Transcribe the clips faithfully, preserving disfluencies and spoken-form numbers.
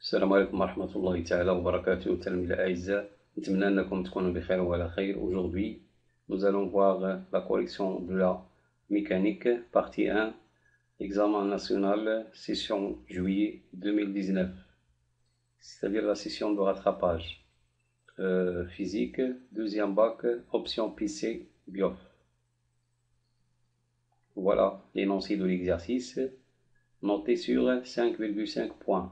السلام عليكم ورحمة الله تعالى وبركاته تلاميذ الأعزاء. نتمنى أنكم تكونوا بخير وعلى خير. Aujourd'hui, nous allons voir la correction de la mécanique, partie un, examen national, session juillet deux mille dix-neuf, c'est-à-dire la session de rattrapage. Euh, physique, deuxième bac, option P C, B I O F. Voilà l'énoncé de l'exercice, noté sur cinq virgule cinq points.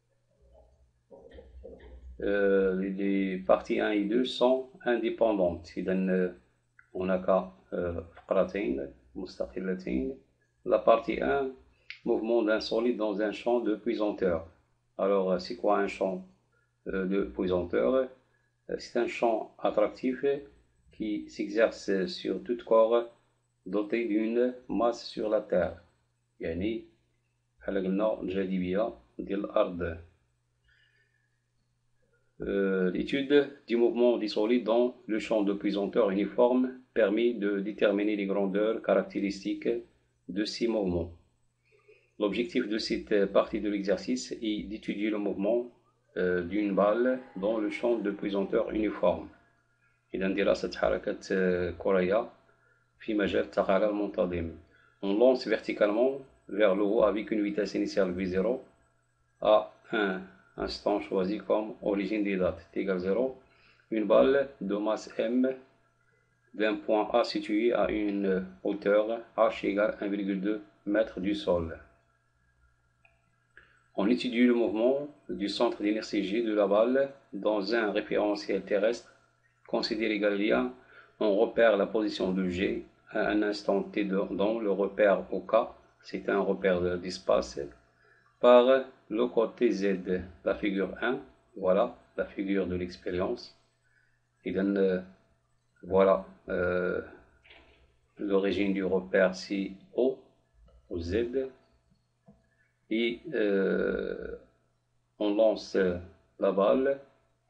Euh, les parties un et deux sont indépendantes. إذن هناك فقرتين مستقلتين. La partie un, mouvement d'un solide dans un champ de pesanteur. Alors, c'est quoi un champ de pesanteur? C'est un champ attractif qui s'exerce sur tout corps doté d'une masse sur la terre. يعني بحال قلنا الجاذبية ديال الأرض. Euh, l'étude du mouvement des solides dans le champ de pesanteur uniforme permet de déterminer les grandeurs caractéristiques de ces mouvements. L'objectif de cette partie de l'exercice est d'étudier le mouvement euh, d'une balle dans le champ de pesanteur uniforme. إذا دراسة حركة كرية في مجال التقارير المنتظم. On lance verticalement vers le haut avec une vitesse initiale v zéro à un instant choisi comme origine des dates t égale zéro, une balle de masse m d'un point A situé à une hauteur h égale un virgule deux mètres du sol. On étudie le mouvement du centre d'inertie G de la balle dans un référentiel terrestre considéré galiléen. On repère la position de G à un instant t dans le repère au K, c'est un repère d'espace, par le côté Z, la figure un, voilà la figure de l'expérience. Et donc, euh, voilà euh, l'origine du repère c'est O, au Z, et euh, on lance la balle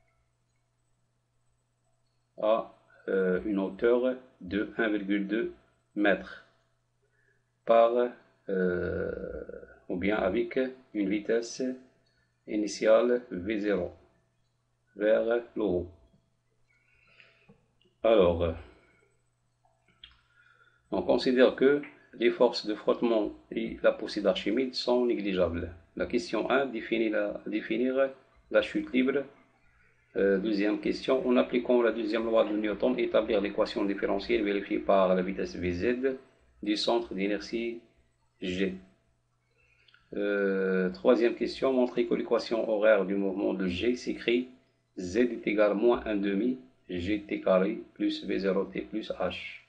à euh, une hauteur de un virgule deux mètres par euh, ou bien avec une vitesse initiale v zéro vers le haut. Alors, on considère que les forces de frottement et la poussée d'Archimède sont négligeables. La question un, définir la, définir la chute libre. Euh, deuxième question, en appliquant la deuxième loi de Newton, établir l'équation différentielle vérifiée par la vitesse Vz du centre d'inertie G. Euh, troisième question, montrer que l'équation horaire du mouvement de G s'écrit Z est égal à moins un demi gt carré plus v zéro t plus h.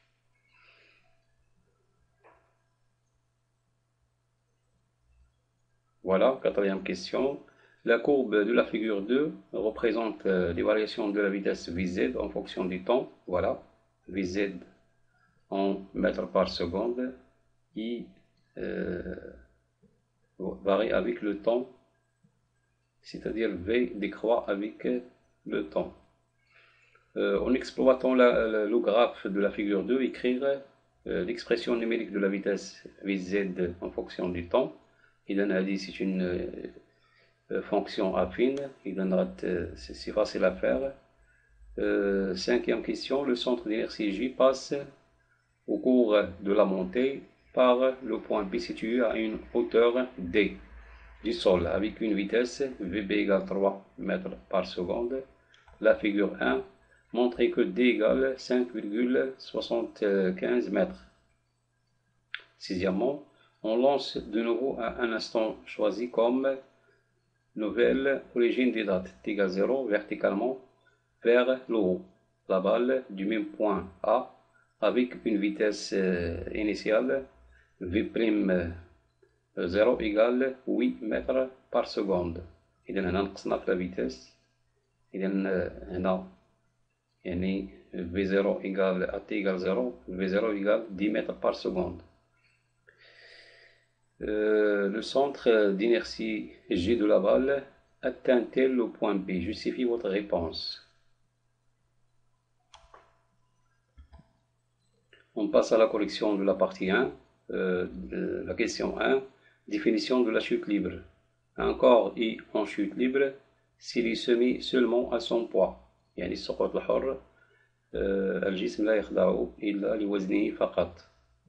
Voilà, quatrième question. La courbe de la figure deux représente les variations de la vitesse Vz en fonction du temps. Voilà, Vz en mètres par seconde et euh, varie avec le temps, c'est-à-dire V décroît avec le temps. Euh, en exploitant la, la, le graphe de la figure deux, écrire euh, l'expression numérique de la vitesse Vz en fonction du temps. Il en a dit c'est une euh, fonction affine, euh, c'est facile à faire. Euh, cinquième question, le centre d'inertie J passe au cours de la montée par le point P situé à une hauteur D du sol avec une vitesse Vb égale trois mètres par seconde. La figure un montre que D égale cinq virgule soixante-quinze mètres. Sixièmement, on lance de nouveau à un instant choisi comme nouvelle origine des dates t égale zéro verticalement vers le haut la balle du même point A avec une vitesse initiale V' zéro égale huit mètres par seconde. إذا هنا نقصنا في la vitesse. إذا هنا يعني V zéro égale à t égale zéro, V zéro égale dix mètres par seconde. Euh, le centre d'inertie G de la balle atteint-t-elle le point B? Justifie votre réponse. On passe à la correction de la partie un. Euh, la question un, définition de la chute libre. un corps est en chute libre s'il est soumis seulement à son poids. يعني السقوط الحر الجسم لا يخضع إلا لوزنه فقط.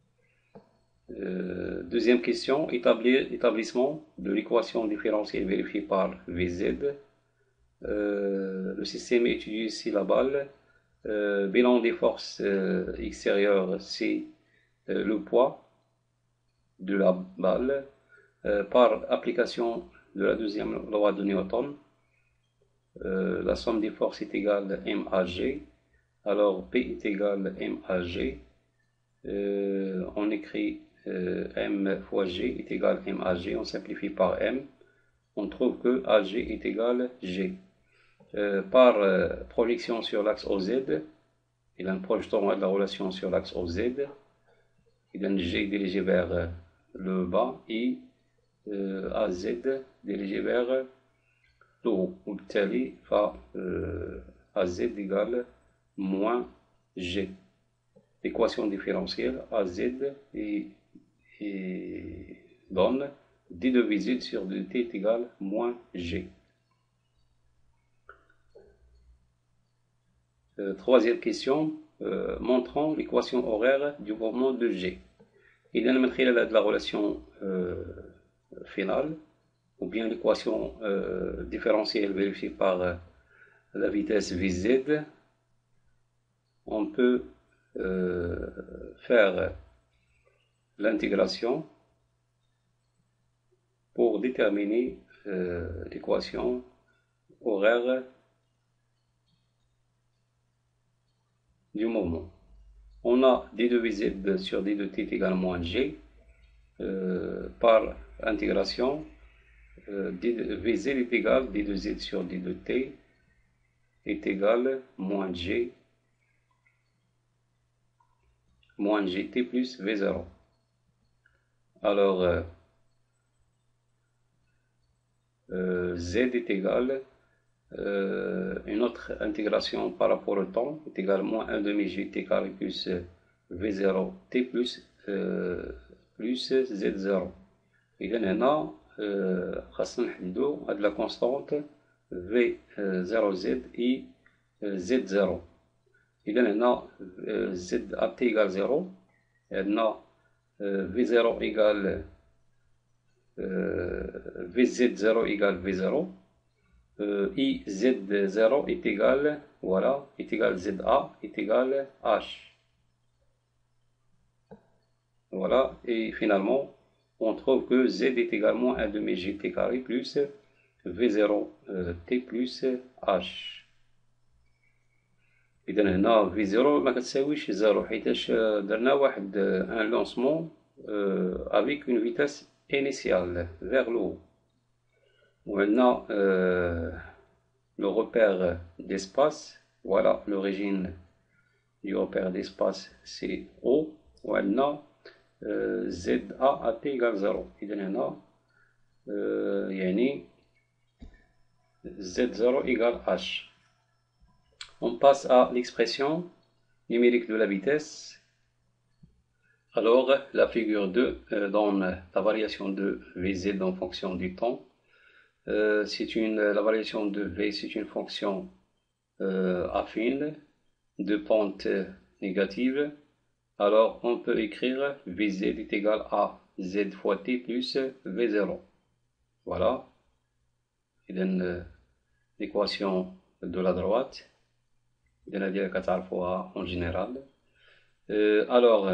Euh, deuxième question, établir, établissement de l'équation différentielle vérifiée par V Z. Euh, le système étudié ici la balle. Euh, bilan des forces euh, extérieures, c'est euh, le poids de la balle euh, par application de la deuxième loi de Newton. Euh, la somme des forces est égale à M A G. Alors P est égal à M A G. Euh, on écrit euh, M fois G est égal à M A G. On simplifie par M. On trouve que A G est égal à G. Euh, par euh, projection sur l'axe O Z, il a un projetant de la relation sur l'axe O Z. Il a un G dirigé vers euh, le bas et euh, A Z dirigé vers le haut. وبالتالي ف euh, A Z égale moins G. L'équation différentielle A Z et, et donne d de V Z sur deux T est égal à moins G. Euh, troisième question, euh, montrant l'équation horaire du mouvement de G. إذا من خلال la relation euh, finale ou bien l'équation euh, différentielle vérifiée par euh, la vitesse V Z, on peut euh, faire l'intégration pour déterminer euh, l'équation horaire du mouvement. On a d deux V Z sur d deux T est égal à moins G euh, par intégration. Euh, d deux V Z est égal à d deux Z sur d deux T est égal à moins G moins Gt plus V zéro. Alors euh, euh, Z est égal Euh, une autre intégration par rapport au temps est égale à moins un demi Gt carré plus V zéro T plus, euh, plus Z zéro. إذا هنا خاصنا نحددو هاد لا كونستانت V zéro Z et Z zéro. إذا هنا Z A T égale zéro. عندنا V zéro égale V Z zéro égale V zéro. Euh, I Z zéro est égal, voilà, est égal Z A est égal H. Voilà, et finalement, on trouve que Z est également un demi Gt carré plus V zéro euh, T plus H. إذا هنا V zéro ما كتساويش زيرو حيتاش درنا واحد un lancement euh, avec une vitesse initiale vers le haut. Maintenant, euh, le repère d'espace, voilà l'origine du repère d'espace, c'est O. Maintenant, euh, Z A A T égale zéro. إذا هنا euh, يعني Z zéro égale H. On passe à l'expression numérique de la vitesse. Alors, la figure deux euh, donne la variation de V Z en fonction du temps. Euh, c'est une, la variation de V, c'est une fonction euh, affine de pente négative. Alors, on peut écrire V Z est égal à Z fois T plus V zéro. Voilà. Il donne l'équation de la droite. Il donne la كتعرفوها en général. Euh, alors,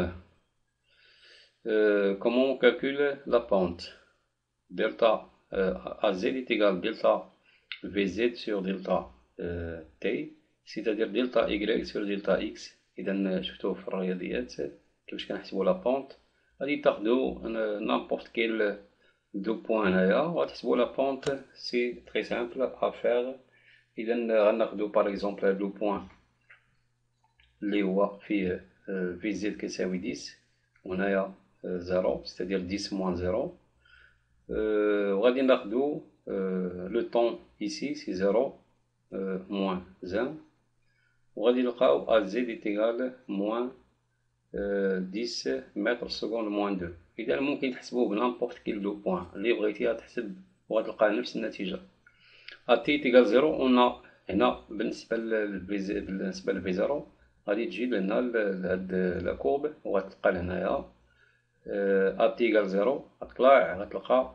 euh, comment on calcule la pente? Delta Euh, A Z est égal à delta V Z sur delta euh, T, c'est-à-dire delta Y sur delta X. إذا شفتوه في الرياضيات كيفاش كنحسبوا لا بونت. غادي تاخدو n'importe quel دو بوان هنايا وغتحسبوا لا بونت. سي تري سامبل ا فيغ. إذا غناخدو باغ اكزومبل هاد لو بوان اللي هو فيه في زد كيساوي عشرة وهنايا زيرو، c'est-à-dire dix moins zéro. Euh, غادي ناخدو euh, le temps ici c'est zéro euh, moins un وغادي نلقاو A Z est égal moins euh, dix mètres secondes moins deux. إذا ممكن تحسبوه بنامبورت كيل دو بوان اللي بغيتي تحسب وغتلقى نفس النتيجة. ا تي تيكال زيرو، اون هنا بالنسبة للفي بالنسبة لفي زيرو غادي تجي لهنا لهاد لا كورب وغتلقى لهنايا ا تي تيكال زيرو، غتطلع غتلقى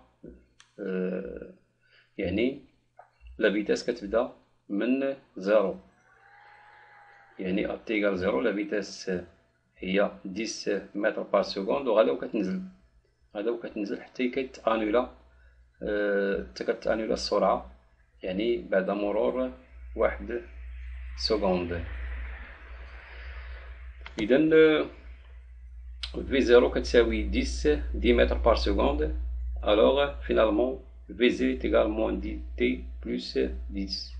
يعني لا فيتاس كتبدا من زيرو، يعني ا تي تيكال زيرو لا فيتاس هي عشرة متر بار سكوند، وغادا وكتنزل غادا وكتنزل حتى كيتانولا حتى كتانولا السرعة، يعني بعد مرور واحد سكوند. إذا في زيرو كتساوي عشرة عشرة متر بار سكوند، alors finalement V Z est égal à moins T plus dix.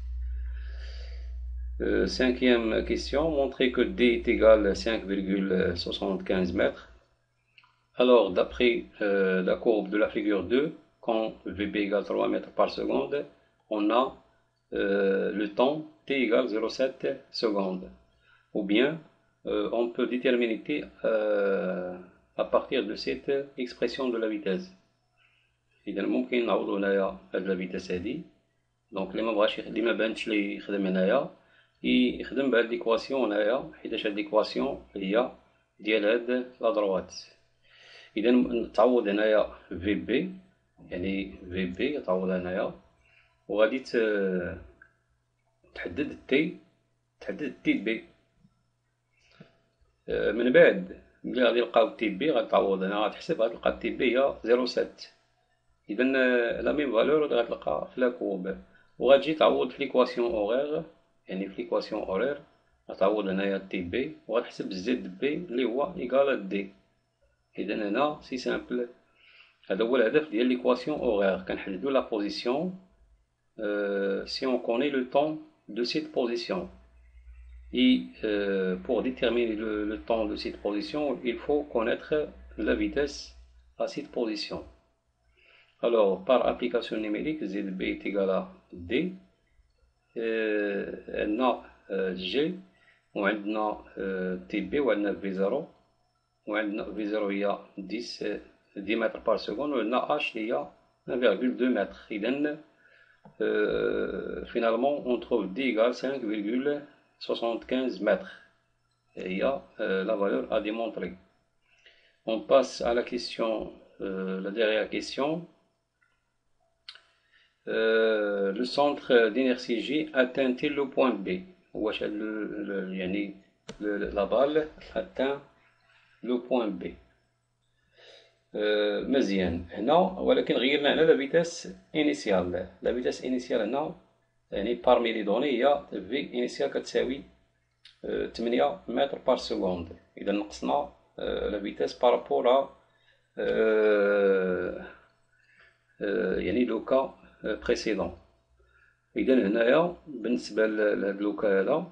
Euh, cinquième question, montrer que D est égal à cinq virgule soixante-quinze mètres. Alors, d'après euh, la courbe de la figure deux, quand V B égale trois mètres par seconde, on a euh, le temps T égale zéro virgule sept secondes. Ou bien, euh, on peut déterminer T euh, à partir de cette expression de la vitesse. إذا ممكن نعوضو هنايا هاد لا فيتاس هادي، دونك اللي مبغاش اللي مبانتش ليه يخدم هنايا يخدم بهاد ليكواسيون هنايا، حيتاش هاد ليكواسيون هي ديال هاد لا دروات. إذا تعوض هنايا في بي، يعني في بي تعوض هنايا وغادي تحدد تي تحدد تي بي. من بعد ملي غادي نلقاو تي بي غتعوض هنا، غتحسب غتلقى تي بي هي زيرو سات. إذا لا ميم فالور اللي غتلقى في لا كورب، وغتجي تعوض في ليكواسيون أوغيغ، يعني في ليكواسيون أورير غتعوض هنايا تي بي وغتحسب زد بي اللي هو إيكال دي. إذا هنا سي سامبل، هذا هو الهدف ديال ليكواسيون أوغيغ، كنحددو لا بوزيسيون si on connaît le temps de cette position. Et euh, pour déterminer le, le temps de cette position, il faut connaître la vitesse à cette position. Alors, par application numérique, Z B est égal à D, عندنا G وعندنا T B وعندنا V زيرو، وعندنا V زيرو هي عشرة عشرة متر بار سكوند، وعندنا H هي واحد فاصلة اثنين متر. إذا Euh, finalement, on trouve D égale cinq virgule soixante-quinze mètres. Il y a euh, la valeur à démontrer. On passe à la question, euh, la dernière question. Euh, le centre d'inertie G atteint-il le point B? Ou le, le, le, la balle atteint le point B. Euh, مزيان هنا، ولكن غيرنا هنا لا فيتاس انيسيال. لا فيتاس انيسيال هنا يعني بارمي لي دوني هي في انيسيال كتساوي ثمانية متر بار سكوند. اذا نقصنا لا فيتاس بارابور يعني لوكا بريسيدون. اذا هنايا بالنسبه لهاد لوكا هذا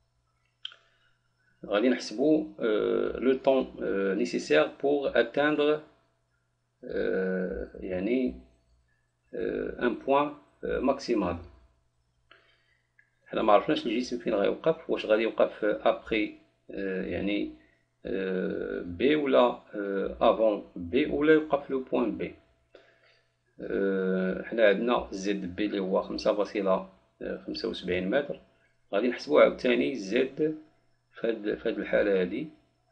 غادي نحسبو لو طون نيسيسير بوغ اتاندر Euh, يعني euh, un point euh, maximal. حنا معرفناش الجسم فين غيوقف، واش غادي يوقف ابري يعني بي ولا افون بي ولا يوقف لو بوين بي. حنا عندنا زد بي اللي هو خمسة فاصلة خمسة وسبعين متر، غادي نحسبو عاوتاني زد فهاد فهاد الحالة هادي.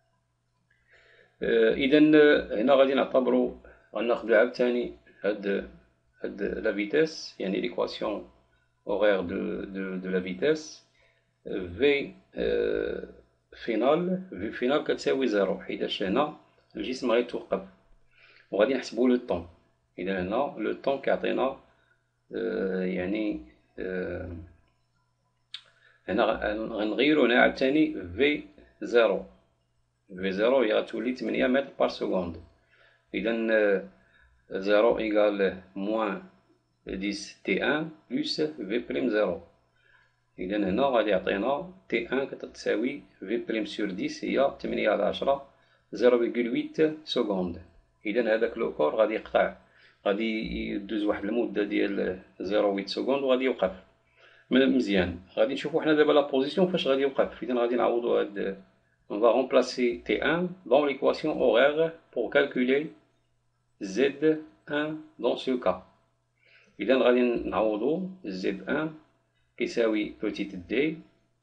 اذا هنا غادي نعتبرو غناخدو عاوتاني هاد هاد لا فيتاس، يعني ليكواسيون horaire de, de, de la vitesse V euh, فينال في فينال كتساوي زيرو، حيتاش هنا الجسم غيتوقف وغادي نحسبو لو طون. إذا هنا لو طون كيعطينا آه يعني آه هنا غنغيرو هنا عاوتاني في زيرو. في زيرو هي غتولي ثمانية متر بار سكوند. إذا زيرو إيكال موان عشرة تي واحد بلس في بريم زيرو. إذا هنا غادي يعطينا تي واحد كتساوي في بريم سور عشرة هي ثمانية على عشرة زيرو فاصلة ثمانية سكوند. إذا هذاك لو كور غادي يقطع، غادي يدوز واحد المدة ديال زيرو فاصلة ثمانية سكوند وغادي يوقف. مزيان غادي نشوفو حنا دابا لا بوزيسيون فاش غادي يوقف. إذا غادي نعوضو هاد on va remplacer T un dans l'équation horaire pour calculer Z un dans ce cas. إذا غادي نعوضو زد ان كيساوي بوتيت دي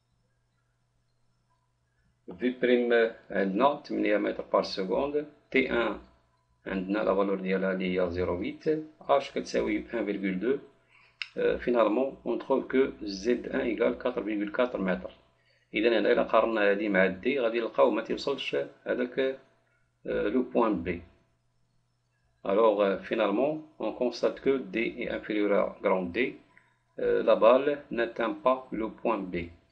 في بريم عندنا ثمانية متر بار سكوند، تي ان عندنا لا فالور ديالها اللي هي زيرو فيت، اش كتساوي واحد فاصلة اثنين. فينالمون اون تروف كو زد ان ايكال أربعة فاصلة أربعة متر. اذا هنا الى قارنا هادي مع دي غادي نلقاو ما تيوصلش هذاك لو بوان بي. Alors euh, finalement, on constate que D est inférieur à grand D. Euh, la balle n'atteint pas le point B.